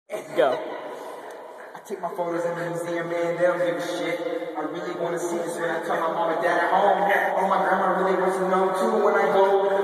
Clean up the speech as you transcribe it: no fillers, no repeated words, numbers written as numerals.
Go. I take my photos in the museum, man, they don't give a shit. I really want to see this when I tell my mom and dad at home. Oh, my grandma really wants to know too when I go.